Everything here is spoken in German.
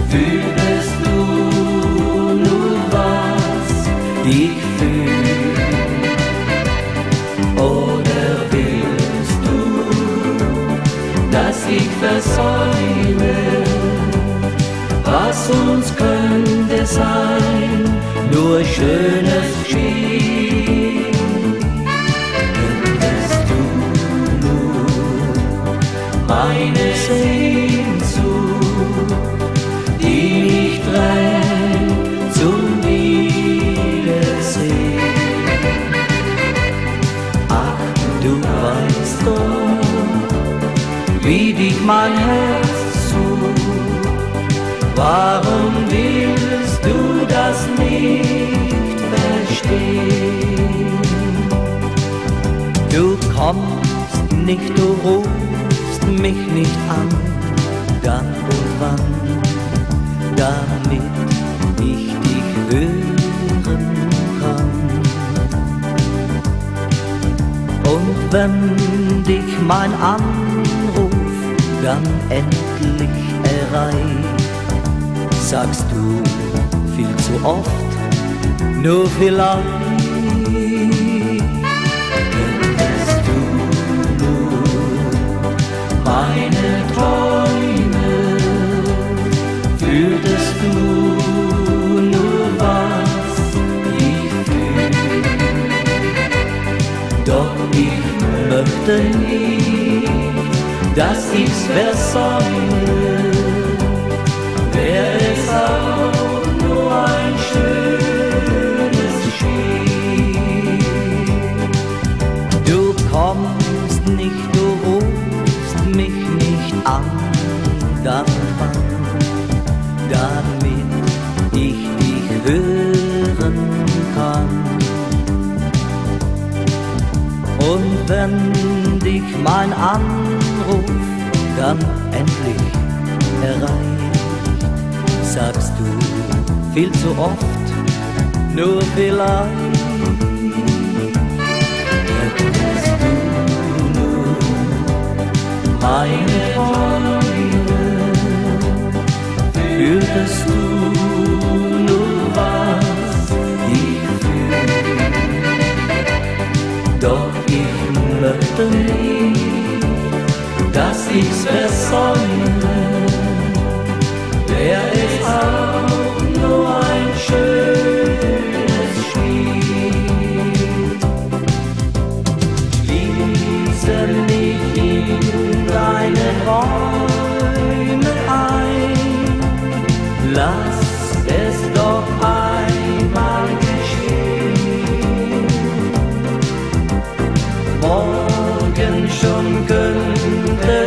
Fühlst du nur, was ich fühl? Oder willst du, dass ich versäume? Was uns könnte sein, nur schönes Schien. Könntest du nur meine Sehnsucht, die mich drängt zum Wiedersehen. Ach, du weißt doch, wie dich mein Herz sucht. Warum willst du das nicht verstehen? Du kommst nicht, du rufst mich nicht an, dann und wann, damit ich dich hören kann. Und wenn dich mein Anruf dann endlich erreicht, sagst du viel zu oft, nur vielleicht. Könntest du nur meine Träume, fühltest du nur, was ich fühl. Doch ich möchte nicht, dass ich's versäume. Wär es auch nur ein schönes Spiel. Du kommst nicht, du rufst mich nicht an, dann wann, damit ich dich hören kann. Und wenn dich mein Anruf dann endlich erreicht, sagst du viel zu oft, nur vielleicht. Hättest du nur meine Träume, fühltest du nur, was ich fühl. Doch ich möchte nicht, dass ich's versäume. Wär es auch nur ein schönes Spiel. Schließe mich in deine Räume ein, lass es doch einmal geschehen. Morgen schon könnte